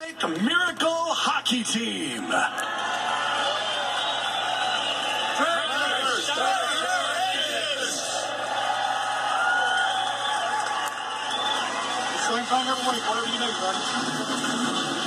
Lake Miracle Hockey Team. Same time, everybody, whatever you need, buddy.